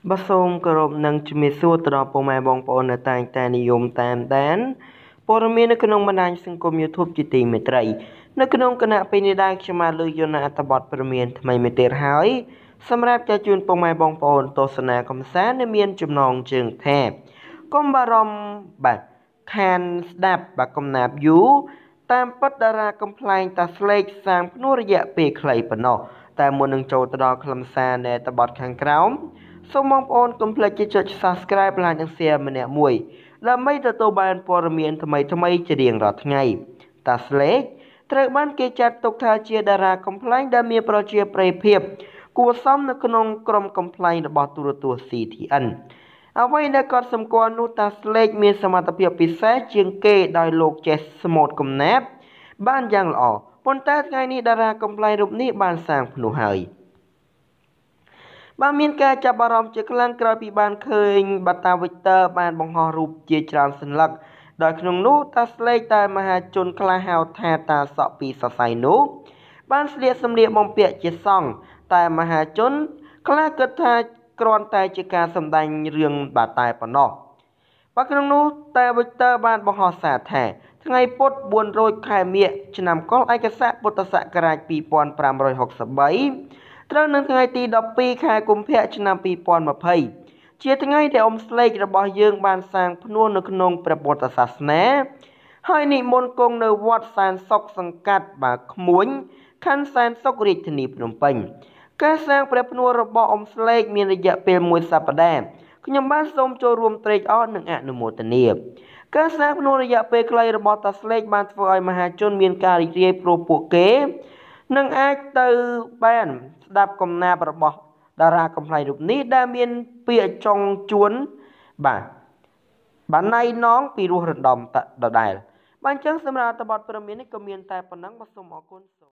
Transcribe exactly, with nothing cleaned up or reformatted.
បសូមគោរពនឹងជំរាបសួរទៅដល់ពុកម៉ែបងប្អូននៅតែងតែនិយមតាមដានព័ត៌មាននៅក្នុងបណ្ដាញសង្គម YouTube ជាទីមេត្រីនៅក្នុងគណៈពេលនេះដែរខ្ញុំបានលើកយកនៅអត្ថបទព័ត៌មានថ្មីមួយទៀតហើយសម្រាប់ចែកជូនពុកម៉ែបងប្អូនទស្សនាកំសាន្តដែលមានចំណងជើងថាកុំបារម្ភបាទខានស្ដាប់បាទកំណាព្យយូរតាមពិតតារាកំប្លែងតាស្លេកសាងភ្នួររយៈពេលខ្លីប៉ុណ្ណោះតែមុននឹងចូលទៅដល់ខ្លឹមសារនៃអត្ថបទខាងក្រោមសូមបងប្អូនកុំភ្លេចចុច Subscribe ឡើងនិង Share ម្នាក់មួយដើម្បីទទួលបានព័ត៌មានថ្មីៗជារៀងរាល់ថ្ងៃតាស្លេកត្រូវបានគេចាត់ទុកថាជាតារាកំប្លែងដែលមានប្រជាប្រិយភាពគួរសមនៅក្នុងក្រុមកំប្លែងរបស់ទូរទស្សន៍ ซี ที เอ็น អ្វីដែលគាត់សម្គាល់នោះតាស្លេកមានសមត្ថភាពពិសេសជាងគេដោយលោកចេះស្មូតកំណាព្យបានយ៉ាងល្អប៉ុន្តែថ្ងៃនេះតារាកំប្លែងរូបនេះបានសាងភ្នោះហើយបានមានការចាប់អារម្មណ៍ជាខ្លាំងក្រោយពីបានឃើញបាតាវិកទ័របានបង្ហោះរូបជាច្រើនសន្លឹកដោយក្នុងនោះតាស្លេកតែមហាជនខ្លះហៅថាតាសក់ពីសរសៃនោះបានស្លៀកសម្លៀកបំពាក់ជាសង្ឃតែមហាជនខ្លះគិតថាគ្រាន់តែជាការសម្ដែងរឿងបាតែប៉ុណ្ណោះបាទក្នុងនោះតាវិកទ័របានបង្ហោះសារថាថ្ងៃពុធបួនរោចខែមិញឆ្នាំកុរឯកស័កពុទ្ធសករាជពីរពាន់ប្រាំរយហកសិបបីត្រូវនៅថ្ងៃទីដប់ពីរខែកុម្ភៈឆ្នាំពីរពាន់ម្ភៃជាថ្ងៃដែលអ៊ំស្លេករបស់យើងបានសាងភ្នួរនៅក្នុងព្រះពុទ្ធសាសនាហើយនិមន្តគង់នៅវត្តសែនសុខសង្កាត់បាទក្មួយខណ្ឌសែនសុខរាជធានីភ្នំពេញការសាងព្រះភ្នួររបស់អ៊ំស្លេកមានរយៈពេលមួយសប្តាហ៍ខ្ញុំបានសូមចូលរួមត្រេកអរនិងអនុមោទនាការសាងភ្នួររយៈពេលខ្លីរបស់តាស្លេកបានធ្វើឲ្យមហាជនមានការរីករាយព្រោះពួកគេនឹងអាចទៅបានស្ដាប់កំណាព្យរបស់តារាកំប្លែងរូបនេះដែលមានពាក្យចុងជួនបាទបានណៃណងពីរោះរំដំដដែលបាទអញ្ចឹងសម្រាប់អត្ថបទព័ត៌មាននេះក៏មានតែប៉ុណ្ណឹងបាទសូមអរគុណ